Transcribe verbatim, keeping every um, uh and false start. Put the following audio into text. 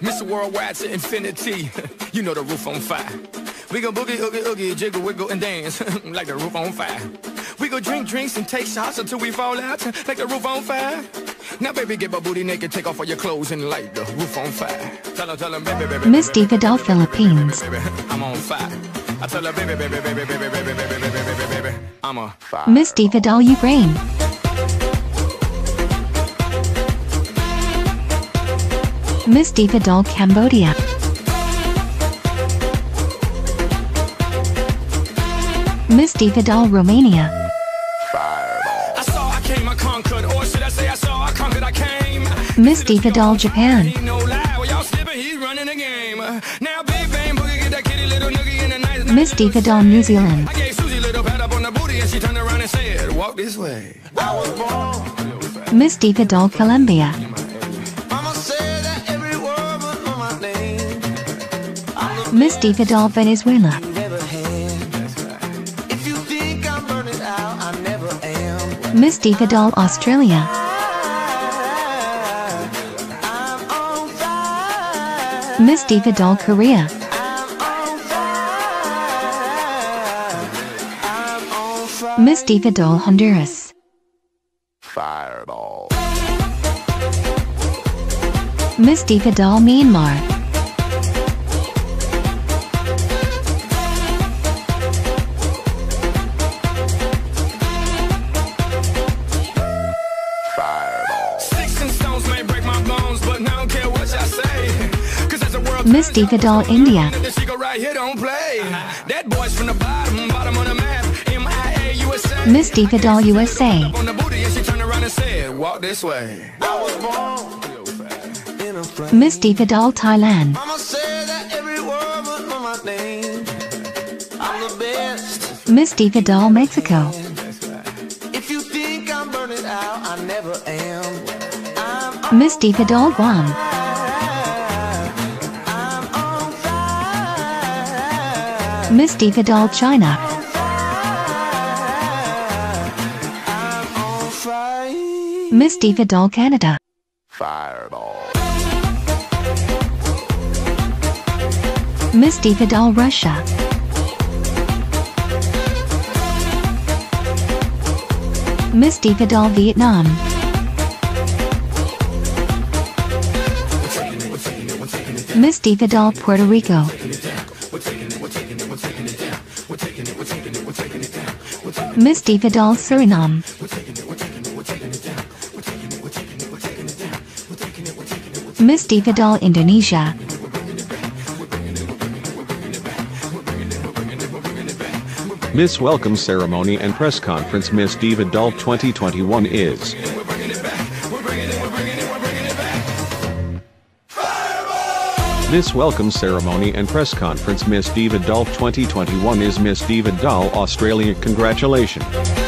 Mister Worldwide to infinity. You know the roof on fire. We go boogie, oogie, oogie, jiggle, wiggle, and dance like the roof on fire. We go drink drinks and take shots until we fall out like the roof on fire. Now, baby, get my booty naked, take off all your clothes and light the roof on fire. Tell her, tell her, baby, baby, Miss Diva Doll, Philippines. baby, baby, I'm on fire. I tell her, baby, baby, baby, baby, baby, baby, baby, baby, baby, baby, I'm a fire. Miss Diva Doll, Ukraine. Miss Diva Doll, Cambodia. Miss Diva Doll, Romania. Fireball. I saw, I came, I conquered, or should I say I saw, I conquered, I came. Miss Diva Doll, Japan. Ain't no lie, well, y'all slipping, he's running the game. Now, big bang, boogie, get that kitty little noogie in a nice, nice Miss Diva Doll, New Zealand. I gave Susie a little pat up on the booty, and she turned around and said, walk this way. I was born. Miss Diva Doll, Colombia. Mama said that every word was on my name. Miss Diva Doll, Venezuela. Miss Diva Doll, Australia. Miss Diva Doll, Korea. Miss Diva Doll, Honduras. Fireball. Miss Diva Doll, Myanmar. Miss Diva Doll, India. Miss Diva Doll, U S A. Miss Diva Doll, Thailand. Miss Diva Doll, Mexico. Miss Diva Doll, Guam. Miss Diva Doll, China. Miss Diva Doll, Canada. Fireball. Miss Diva Doll, Russia. Miss Diva Doll, Vietnam. Miss Diva Doll, Puerto Rico. Miss Diva Doll, Suriname. Miss Diva Doll, Indonesia. Miss Welcome Ceremony and Press Conference Miss Diva Doll twenty twenty-one is Miss Welcome Ceremony and Press Conference Miss Diva Doll twenty twenty-one is Miss Diva Doll, Australia. Congratulations.